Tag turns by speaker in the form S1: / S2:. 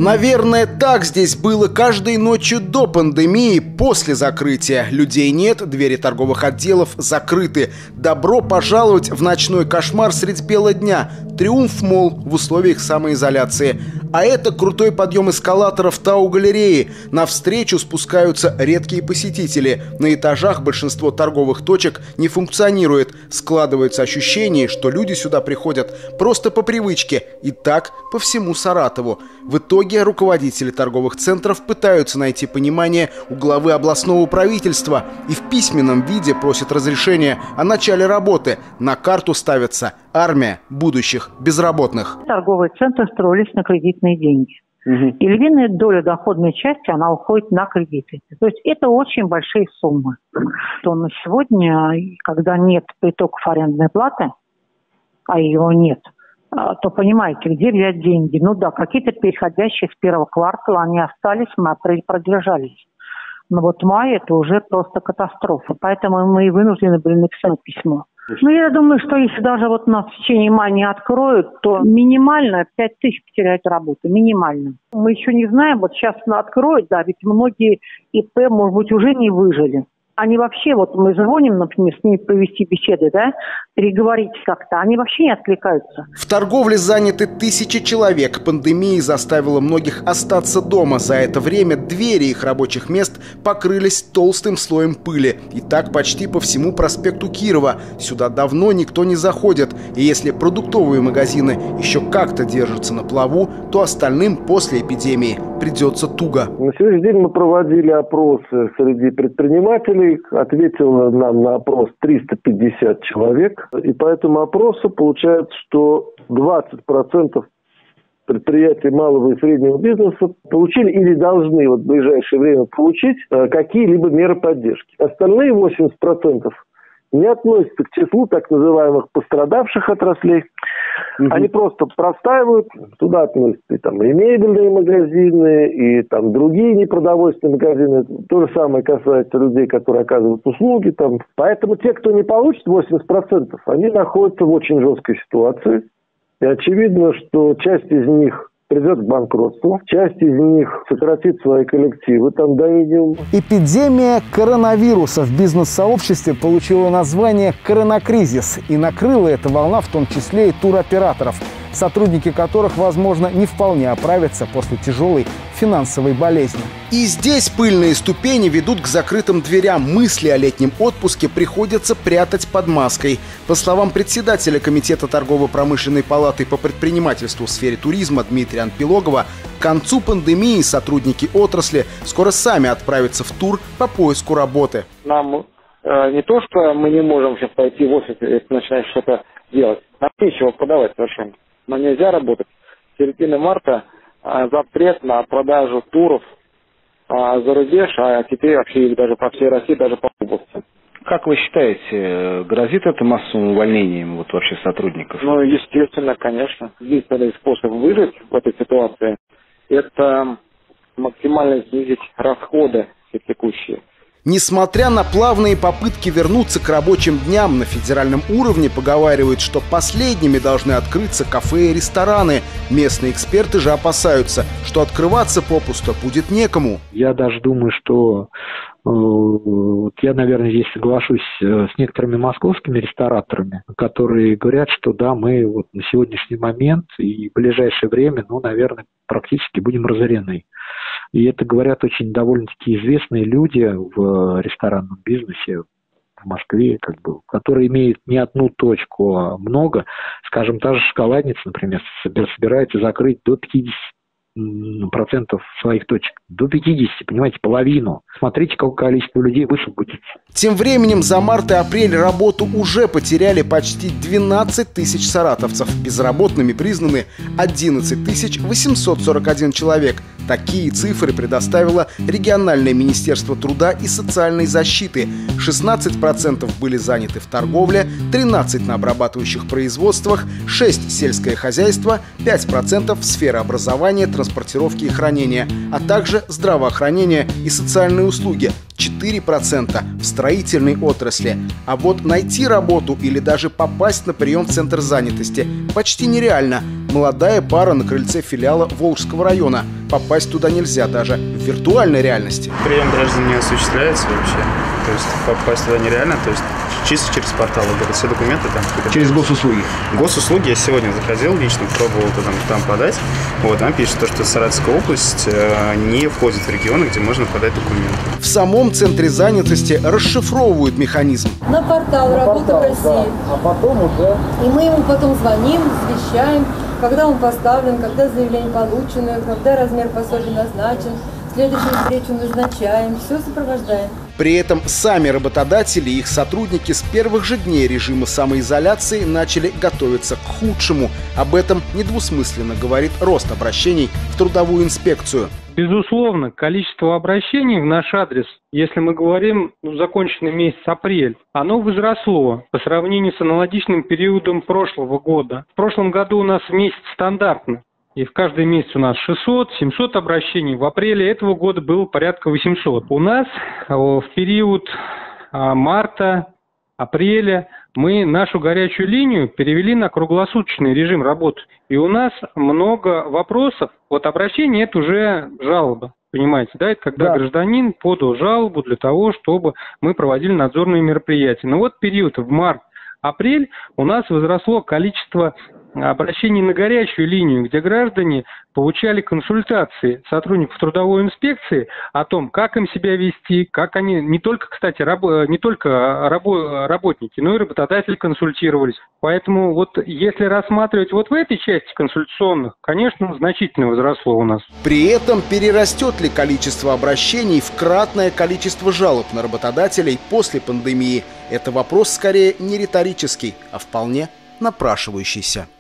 S1: Наверное, так здесь было каждой ночью до пандемии, после закрытия. Людей нет, двери торговых отделов закрыты. Добро пожаловать в ночной кошмар средь бела дня. Триумф Молл в условиях самоизоляции. А это крутой подъем эскалаторов Тау-галереи. Навстречу спускаются редкие посетители. На этажах большинство торговых точек не функционирует. Складывается ощущение, что люди сюда приходят просто по привычке. И так по всему Саратову. В итоге руководители торговых центров пытаются найти понимание у главы областного правительства и в письменном виде просят разрешения о начале работы. На карту ставится армия будущих безработных.
S2: Торговые центры строились на кредитные деньги. И львиная доля доходной части, она уходит на кредиты. То есть это очень большие суммы. То на сегодня, когда нет притоков арендной платы, а его нет, то понимаете, где взять деньги? Ну да, какие-то переходящие с первого квартала, они остались, мы апрель продержались. Но вот май это уже просто катастрофа. Поэтому мы и вынуждены были написать письмо. Ну, я думаю, что если даже вот нас в течение мая не откроют, то минимально 5 тысяч потеряют работу. Минимально. Мы еще не знаем, вот сейчас откроют, да, ведь многие ИП, может быть, уже не выжили. Они вообще, вот мы звоним, например, с ними провести беседы, да, переговорить как-то, они вообще не откликаются.
S1: В торговле заняты тысячи человек. Пандемия заставила многих остаться дома. За это время двери их рабочих мест покрылись толстым слоем пыли. И так почти по всему проспекту Кирова. Сюда давно никто не заходит. И если продуктовые магазины еще как-то держатся на плаву, то остальным после эпидемии придется туго.
S3: На сегодняшний день мы проводили опросы среди предпринимателей. Ответило нам на опрос 350 человек. И по этому опросу получается, что 20% предприятий малого и среднего бизнеса получили или должны в ближайшее время получить какие-либо меры поддержки. Остальные 80% не относятся к числу так называемых пострадавших отраслей. Они просто простаивают. Туда относятся и мебельные магазины, и другие непродовольственные магазины. То же самое касается людей, которые оказывают услуги. Поэтому те, кто не получит 80%, они находятся в очень жесткой ситуации. И очевидно, что часть из них придет к банкротству, часть из них сократит свои коллективы до минимума.
S1: Эпидемия коронавируса в бизнес-сообществе получила название «коронакризис». И накрыла эта волна в том числе и туроператоров, сотрудники которых, возможно, не вполне оправятся после тяжелой финансовой болезни. И здесь пыльные ступени ведут к закрытым дверям. Мысли о летнем отпуске приходится прятать под маской. По словам председателя Комитета торгово-промышленной палаты по предпринимательству в сфере туризма Дмитрия Анпилогова, к концу пандемии сотрудники отрасли скоро сами отправятся в тур по поиску работы.
S4: Нам не то, что мы не можем сейчас пойти в офис и начинать что-то делать. Нам нечего подавать совершенно. Но нельзя работать. С середины марта запрет на продажу туров за рубеж, а теперь вообще даже по всей России, даже по области.
S5: Как вы считаете, грозит это массовым увольнением вообще сотрудников?
S4: Ну, естественно, конечно. Единственный способ выжить в этой ситуации – это максимально снизить расходы все текущие.
S1: Несмотря на плавные попытки вернуться к рабочим дням, на федеральном уровне поговаривают, что последними должны открыться кафе и рестораны. Местные эксперты же опасаются, что открываться попусту будет некому.
S6: Я даже думаю, что я, наверное, здесь соглашусь с некоторыми московскими рестораторами, которые говорят, что да, мы на сегодняшний момент и в ближайшее время, наверное, практически будем разорены. И это говорят очень довольно-таки известные люди в ресторанном бизнесе в Москве, которые имеют не одну точку, а много. Скажем, та же шоколадница, например, собирается закрыть до 50% своих точек. До 50, понимаете, половину. Смотрите, какое количество людей высвободится.
S1: Тем временем за март и апрель работу уже потеряли почти 12 тысяч саратовцев. Безработными признаны 11 841 человек. Такие цифры предоставило региональное министерство труда и социальной защиты. 16% были заняты в торговле, 13% на обрабатывающих производствах, 6% сельское хозяйство, 5% в сфере образования, транспортировки и хранения, а также здравоохранение и социальные услуги. 4% в строительной отрасли. А вот найти работу или даже попасть на прием в центр занятости почти нереально. Молодая пара на крыльце филиала Волжского района. Попасть туда нельзя даже в виртуальной реальности.
S7: Прием граждан не осуществляется вообще. То есть попасть туда нереально. То есть чисто через портал. Все документы там.
S5: Через госуслуги?
S7: Госуслуги я сегодня заходил, лично пробовал там подать. Вот, там пишет, что Саратовская область не входит в регионы, где можно подать документы.
S1: В самом центре занятости расшифровывают механизм.
S8: На портал «Работа в России».
S3: Да. А потом уже...
S8: И мы ему потом звоним, извещаем, когда он поставлен, когда заявление получено, когда размер пособия назначен. Следующую встречу назначаем, все сопровождаем.
S1: При этом сами работодатели и их сотрудники с первых же дней режима самоизоляции начали готовиться к худшему. Об этом недвусмысленно говорит рост обращений в трудовую инспекцию.
S9: Безусловно, количество обращений в наш адрес, если мы говорим законченный месяц апрель, оно возросло по сравнению с аналогичным периодом прошлого года. В прошлом году у нас в месяц стандартно. И в каждый месяц у нас 600-700 обращений. В апреле этого года было порядка 800. У нас в период марта, апреля мы нашу горячую линию перевели на круглосуточный режим работы. И у нас много вопросов. Вот обращение – это уже жалоба. Понимаете, да? Это когда гражданин подал жалобу для того, чтобы мы проводили надзорные мероприятия. Но вот период в март-апрель у нас возросло количество обращений на горячую линию, где граждане получали консультации сотрудников трудовой инспекции о том, как им себя вести, как они, не только, кстати, работники, но и работодатели консультировались. Поэтому вот если рассматривать вот в этой части консультационных, конечно, значительно возросло у нас.
S1: При этом перерастет ли количество обращений в кратное количество жалоб на работодателей после пандемии? Это вопрос скорее не риторический, а вполне напрашивающийся.